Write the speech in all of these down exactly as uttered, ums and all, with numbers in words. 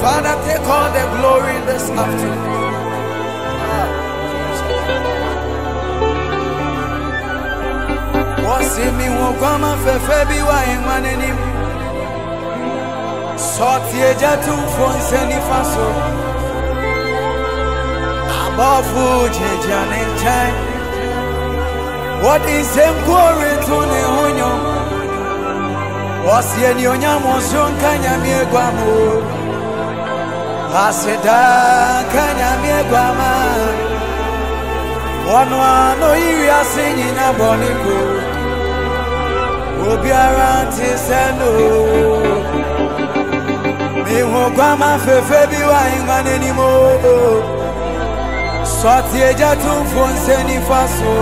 Father, take all the glory this afternoon. What's in me won't come and febi wa maneni. Sorti eja tu fonse ni faso. Abafu jeja nenchai. What is them glory to ne honyo? What's ye ni onyamo son kanya mi egwamo. Aseda kanya mi egwama. One one no iri asinyi na boniko. Obiara ti sendo. Mi ho gwama fefe bi wa ingane ni mo. Sorti eja tu fonse ni faso.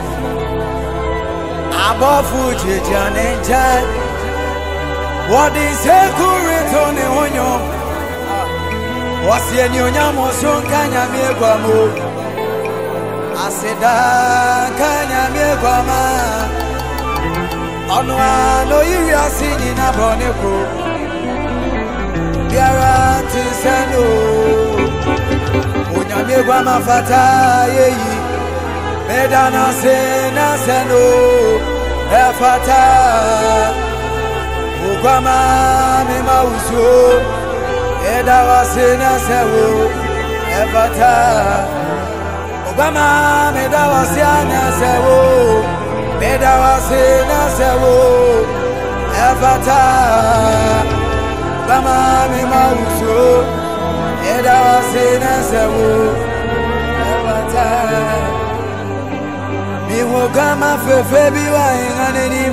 Abafu jeja nenjai. What is a current on the honyo? What's the nyamo son kanya mi egwamo? Aseda kanya mi egwama. Onwa no iri asini na boneko. Biara ti sendo. Onya mi egwama fata yeyi. Medana se na sendo. E fata. Ugama mi mauso. Eda wasena sewo. E fata. Ugama me da wasena sewo. Meda wasena sewo. Efata. Ugama mi mauso. Eda wasena sewo. Efata. Mi ugama fefe biwa inganeni.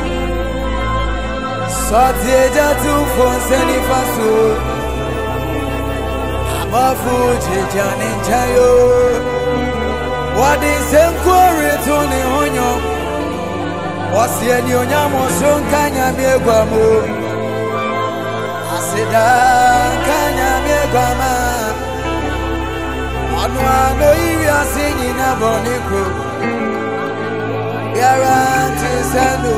Sorti eja tu fonse ni faso. Abafu jeja nenchayo. What is them quarry to ne honyo? What's the any onyamo son kanya mi egwamo? Aseda kanya mi egwama. Anwa no iri asinyi na boniko. Biara ti sendo.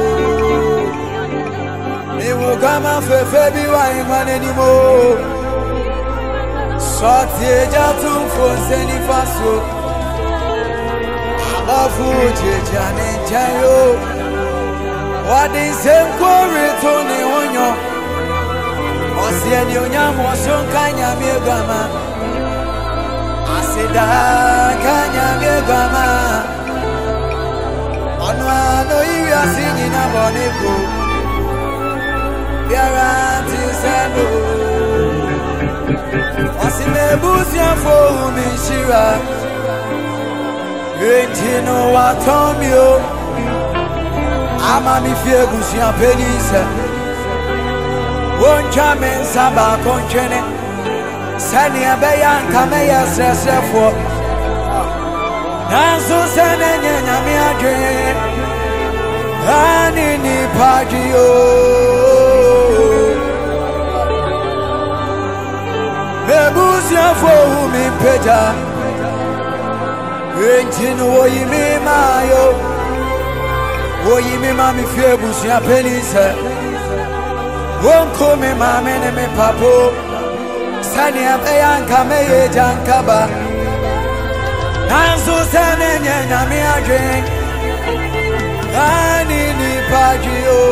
Mi wo gama fefe bi wa imane ni mo. Sorti eja tu fonse ni faso. Abafu jeja nenjayo. What is them quarry to ne honyo? Osie ni onyamo son kanya mi egwama. Aseda kanya mi egwama. Onwa no iri asinyi na boneko. Biara ti sendo. Wasi mebusia fo mi shira. Entino watomio. Ama mi fie busia penise. Woncha men saba konchene. Sani abeya nkame ya sesefo. Nanso sene nyenya mi adwe. Ani ni pagio. Mebusia fo mi peja. Entino woyimi mayo. Woyimi mami fie busia penise. Wonko me mame ne me papo. Sani abeya nkame ye jankaba. Nanso sene nyenya mi adwe. Ani ni pagio.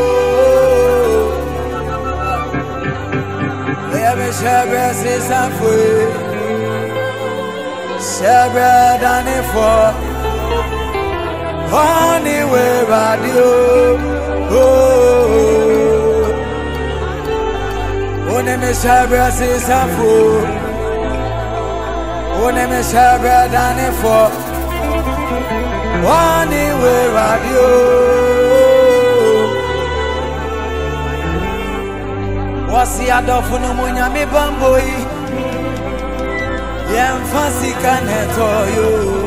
Ebe shebre se safwe. Shebre dani fo. Honey we radio. Oh. One me shebre se safwe. One me shebre dani fo. Honey we radio. Wasi adofu no munyami bamboi. Yemfasi kaneto yo.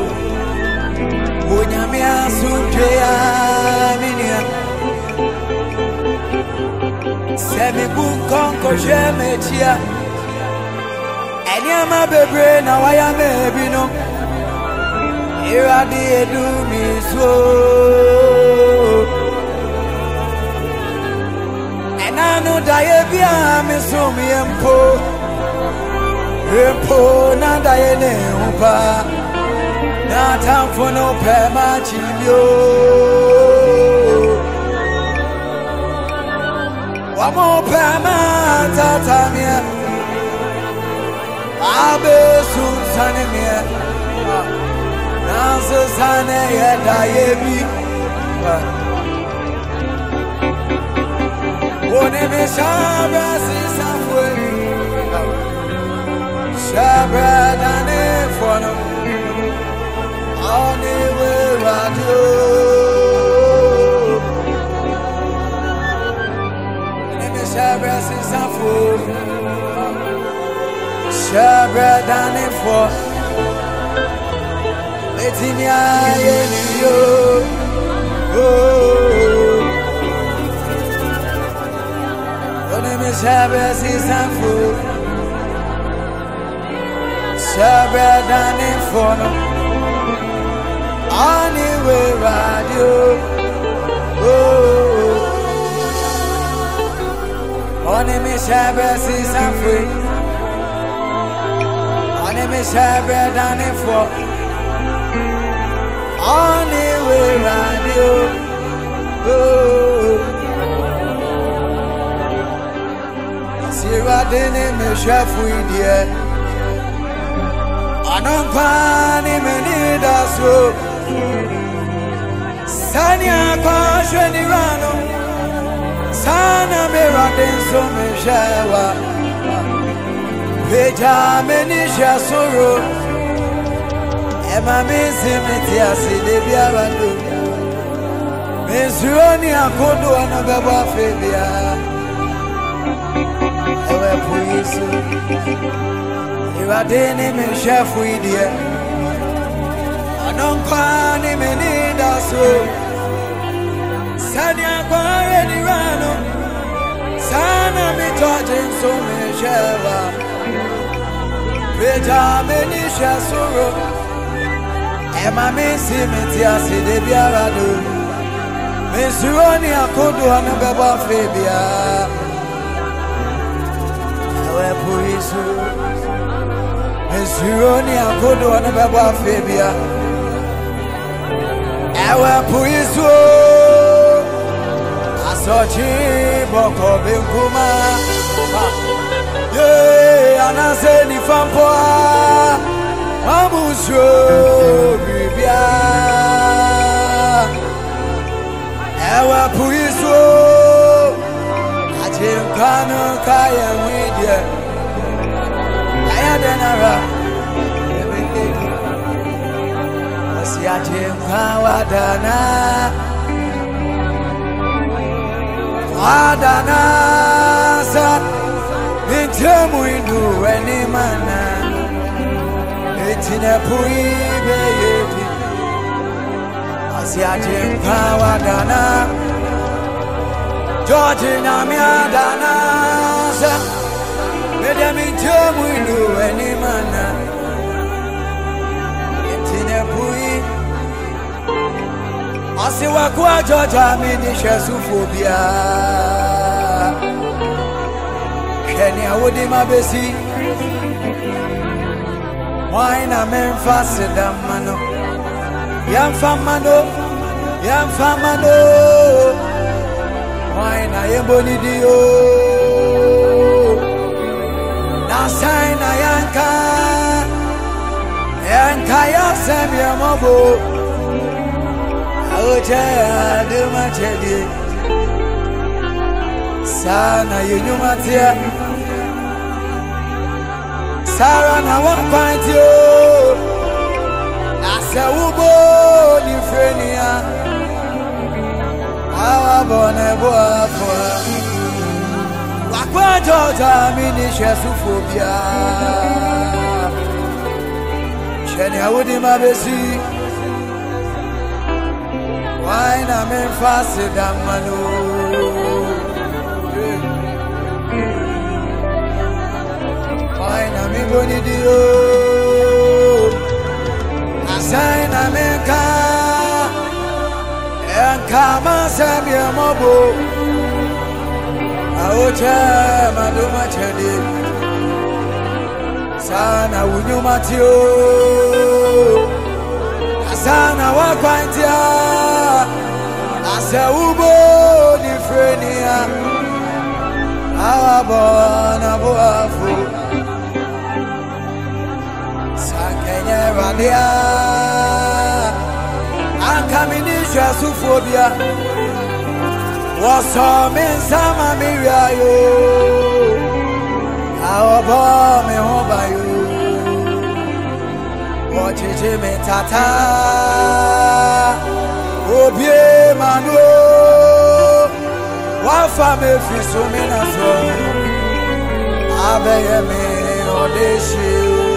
Munyami asunje aminia. Semi bukonko jemechia. Enyama bebre na waya mebino. Iradi edu miso. Ena no diabia me so me empo empo na diane umpa na time for no pema chimio wa mo pema tatamia abe sun sanemia na so sane ya dayebi One me shabra si safwe Shabra dane fono Oni we radio One me shabra si safwe Shabra dane fono Letinia yeni yo Shabra si sanfo Shabra dane fono Ani we radio Oni me shabra si sanfo Oni me shabra dane fono Ani we radio Sira dene me shafu idie Anampani me nida so Sanya kwa shweni rano Sana me raden so me shawa Peja me nisha soro Ema me zimiti asile biarado Me zironi akodo anabeba febia Ewe puisu Iradene me shefu idie Anonkwani me nida so Sanya kwa redi rano Sana me judging so me shewa Peja me nisha soro Ema me simiti aside biarado Me suroni akodo anabeba febia Ewe puisu Mesironi akodo anabeba febia Ewe puisu Asochi boko binkuma Ye anase ni fampoa Mamusho bibia Ewe puisu Kano kaya mwidye Kaya denara Wasi ajimka wadana Wadana sa Nintemu indu weni mana Etine puibe yedi Wasi ajimka wadana Georgina miadana sa Medemi temu indu eni mana Etine pui Asi wakwa Georgia mini shesufobia Kenya wodi mabesi Waina memfase damano Yamfamano Yamfamano Why na yeboni dio Na sai na yanka Yanka ya semya mabo Aoje aduma chedi Sana yenyumatia Sara na wakwantio Ase ubo ni frenia Awa bone boa foa Wakwa jota mini shesufobia Sheni awudi mabesi Waina memfase damano Waina miboni dio Asaina menka Kama semye mobo ocha maduma chedi sana unyumatio sana wakwantia asa ubo ni frenia abona boafu sankenya radia ankaminisha sufobia wasamen sama mirayo awaba me hobayo ocheche me tata obie manu wafa me fiso me naso abeye me odeshi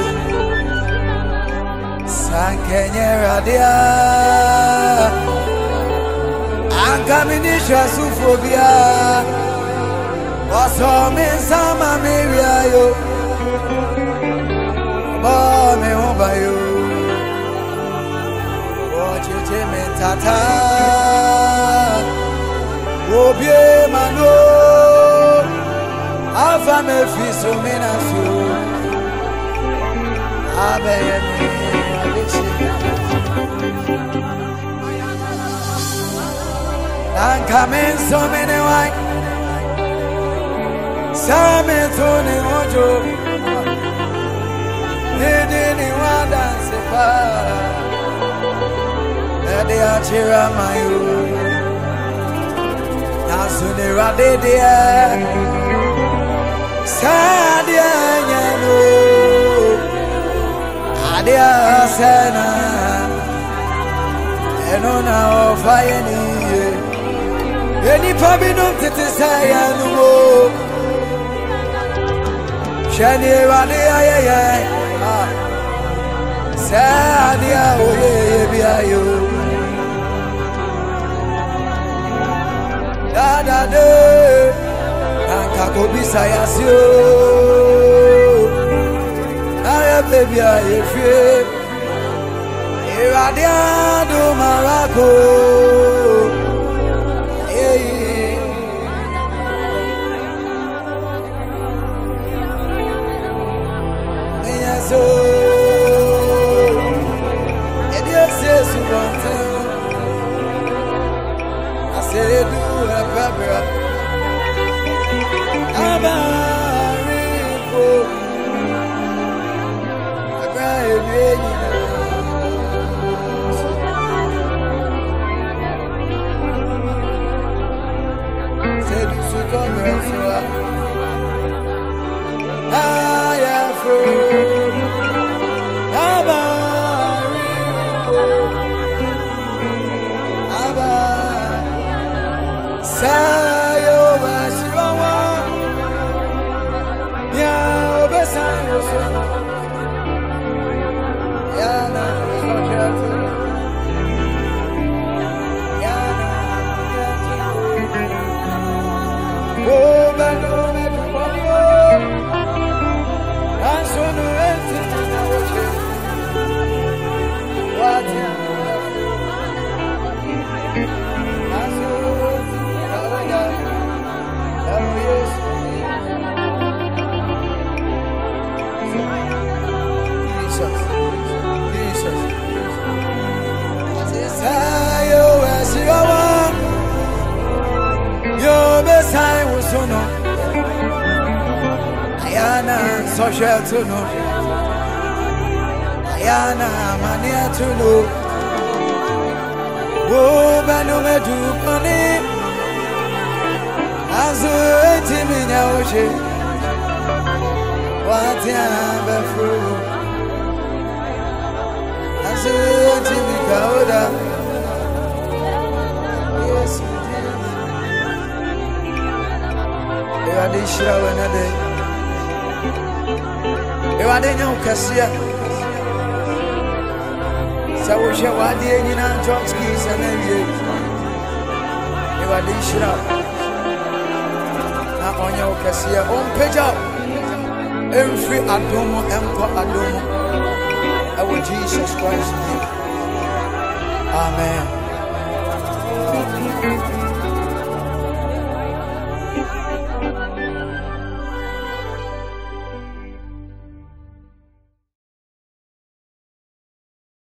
sankenye radia ankaminisha sufobia wasamen sama mirayo ba me hobayo ocheche me tata obie mano afa me fiso me naso abeye me odeshi ankamen so mene wai same tone ojo nene ni wada sepa ede achira mayu nasune radede sadia nyano adia sana enona ofayeni eni pabinum tete sayanu shani rade ayaye ah sadia oye biayo da da de anka ko bisayasio aya baby aye fie irade do marako so it is so one I said do a babra abaripo abraye said do so come so ah yeah for sayo basiwa ya obesayo so ya na sochatu ya na o bano me tumonio ansonu enti na woche watia Ayana social to know Ayana mania to know Oh bano me do money Azu etimi nya oche Watia befru Azu etimi kauda Yes Ewade shira wenade Ewade nya ukasia Sawo she wade nyina Chomsky sanenje Ewade shira na onye ukasia ompeja every adomo emko adomo Ewo Jesus Christ name Amen.